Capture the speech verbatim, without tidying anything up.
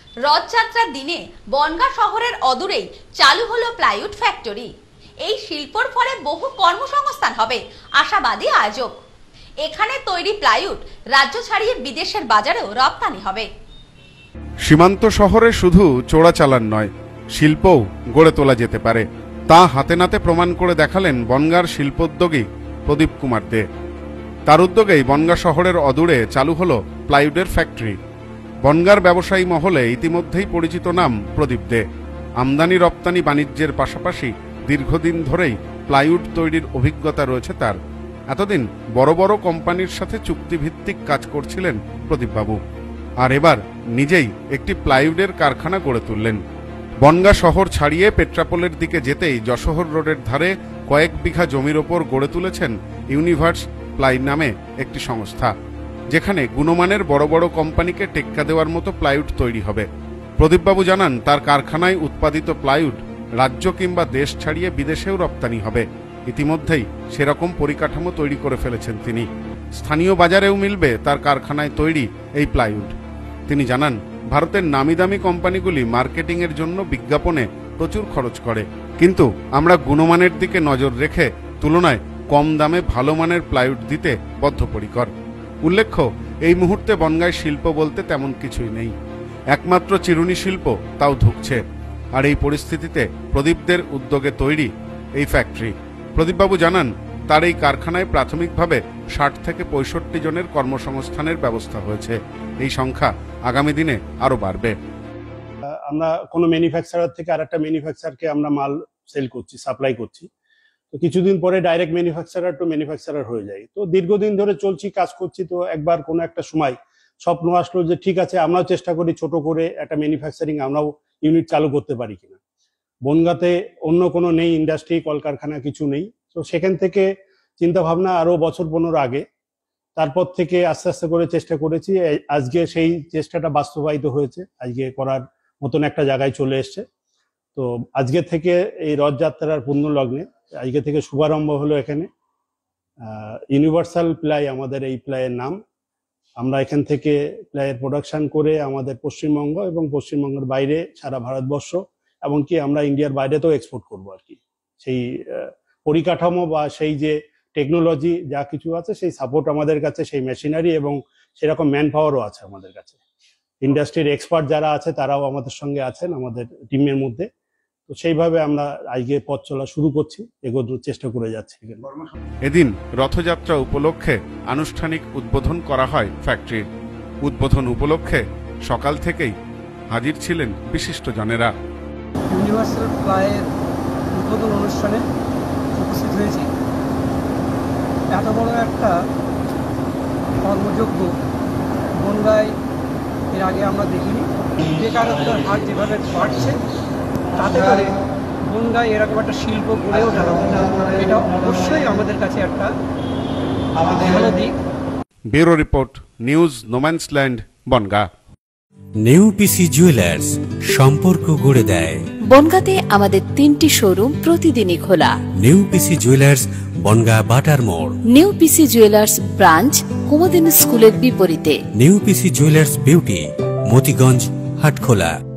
রথযাত্রার দিনে বনগাঁ শহরের অদূরেই চালু হলো প্লাইউড ফ্যাক্টরি। এই শিল্পর ফলে বহু কর্মসংস্থান হবে, আশাবাদী আয়োজক। এখানে তৈরি প্লাইউড রাজ্য ছাড়িয়ে বিদেশের বাজারেও রপ্তানি হবে। সীমান্ত শহরে শুধু চোরাচালান নয়, শিল্পও গড়ে তোলা যেতে পারে, তা হাতে নাতে প্রমাণ করে দেখালেন বনগাঁর শিল্পোদ্যোগী প্রদীপ কুমার দে। তার উদ্যোগেই বনগাঁ শহরের অদূরে চালু হলো প্লাইউডের ফ্যাক্টরি। বনগাঁর ব্যবসায়ী মহলে ইতিমধ্যেই পরিচিত নাম প্রদীপ দে। আমদানি রপ্তানি বাণিজ্যের পাশাপাশি দীর্ঘদিন ধরেই প্লাইউড তৈরির অভিজ্ঞতা রয়েছে তার। এতদিন বড় বড় কোম্পানির সাথে চুক্তিভিত্তিক কাজ করছিলেন প্রদীপবাবু, আর এবার নিজেই একটি প্লাইউডের কারখানা গড়ে তুললেন। বনগাঁ শহর ছাড়িয়ে পেট্রাপোলের দিকে যেতেই যশোহর রোডের ধারে কয়েক বিঘা জমির ওপর গড়ে তুলেছেন ইউনিভার্স প্লাই নামে একটি সংস্থা, যেখানে গুণমানের বড় বড় কোম্পানিকে টেক্কা দেওয়ার মতো প্লাইউড তৈরি হবে। প্রদীপবাবু জানান, তার কারখানায় উৎপাদিত প্লাইউড রাজ্য কিংবা দেশ ছাড়িয়ে বিদেশেও রপ্তানি হবে। ইতিমধ্যেই সেরকম পরিকাঠামো তৈরি করে ফেলেছেন তিনি। স্থানীয় বাজারেও মিলবে তার কারখানায় তৈরি এই প্লাইউড। তিনি জানান, ভারতের নামি দামি কোম্পানিগুলি মার্কেটিংয়ের জন্য বিজ্ঞাপনে প্রচুর খরচ করে, কিন্তু আমরা গুণমানের দিকে নজর রেখে তুলনায় কম দামে ভালো মানের প্লাইউড দিতে বদ্ধপরিকর। উল্লেখ্য, এই মুহূর্তে বনগাঁয় শিল্প বলতে তেমন কিছুই নেই, একমাত্র চিরুনি শিল্প তাও ধুঁকছে। আর এই পরিস্থিতিতে প্রদীপদের উদ্যোগে তৈরি এই ফ্যাক্টরি। প্রদীপবাবু জানান, তার এই কারখানায় প্রাথমিকভাবে ষাট থেকে পঁয়ষট্টি জনের কর্মসংস্থানের ব্যবস্থা হয়েছে। এই সংখ্যা আগামী দিনে আরো বাড়বে। আমরা কোনো ম্যানুফ্যাকচারার থেকে আর একটা ম্যানুফ্যাকচারকে আমরা মাল সেল করছি, সাপ্লাই করছি। তো কিছুদিন পরে ডাইরেক্ট ম্যানুফ্যাকচারার টু ম্যানুফ্যাকচারার হয়ে যায়। তো দীর্ঘদিন ধরে চলছি, কাজ করছি। তো একবার কোনো একটা সময় স্বপ্ন আসলো যে ঠিক আছে, আমরাও চেষ্টা করি ছোট করে একটা ম্যানুফ্যাকচারিং আমরাও ইউনিট চালু করতে পারি কিনা। বনগাঁতে অন্য কোনো নেই ইন্ডাস্ট্রি, কলকারখানা কিছু নেই। তো সেখান থেকে চিন্তা ভাবনা আরো বছর পনেরো আগে, তারপর থেকে আস্তে আস্তে করে চেষ্টা করেছি। আজকে সেই চেষ্টাটা বাস্তবায়িত হয়েছে, আজকে করার মতন একটা জায়গায় চলে এসছে। তো আজকে থেকে এই রথযাত্রার পূর্ণ লগ্নে আজকে থেকে শুভারম্ভ হলো এখানে। ইউনিভার্সাল প্লাই আমাদের এই প্লাইয়ের নাম। আমরা এখান থেকে প্লাইয়ের প্রোডাকশন করে আমাদের পশ্চিমবঙ্গ এবং পশ্চিমবঙ্গের বাইরে সারা ভারতবর্ষ এমনকি আমরা ইন্ডিয়ার বাইরেতেও এক্সপোর্ট করবো আর কি। সেই পরিকাঠামো বা সেই যে টেকনোলজি যা কিছু আছে, সেই সাপোর্ট আমাদের কাছে, সেই মেশিনারি এবং সেরকম ম্যান পাওয়ারও আছে আমাদের কাছে। ইন্ডাস্ট্রির এক্সপার্ট যারা আছে তারাও আমাদের সঙ্গে আছেন আমাদের টিমের মধ্যে। তো সেইভাবে আমরা আজকে পথ চলা শুরু করছি, এগোনোর চেষ্টা করে যাচ্ছি। এদিন রথযাত্রা উপলক্ষে আনুষ্ঠানিক উদ্বোধন করা হয় ফ্যাক্টরির। উদ্বোধন উপলক্ষে সকাল থেকেই হাজির ছিলেন বিশিষ্ট জনেরা। ইউনিভার্সাল প্লাইয়ের উদ্বোধন অনুষ্ঠানে উপস্থিত হয়েছি। এত বড় একটা কর্মযোগ্য বনগাঁয় এর আগে আমরা দেখিনি। বেকারত্বের হার যেভাবে বাড়ছে, তাতে করে বনগাঁয় এরকম একটা শিল্প গড়ে ওঠা, এটা অবশ্যই আমাদের কাছে একটা ভালো দিক। Bureau report, news no man's land, Bangaon. নেউপিসি জুয়েলার্স, সম্পর্ক গড়ে দেয়। বনগাঁতে আমাদের তিনটি শোরুম প্রতিদিনই খোলা। নেউপিসি জুয়েলার্স, বনগাঁ বাটার মোড়। নেউপিসি জুয়েলার্স ব্রাঞ্চ কুমুদিনী স্কুলের বিপরীতে। নেউপিসি জুয়েলার্স বিউটি, মতিগঞ্জ, হাটখোলা।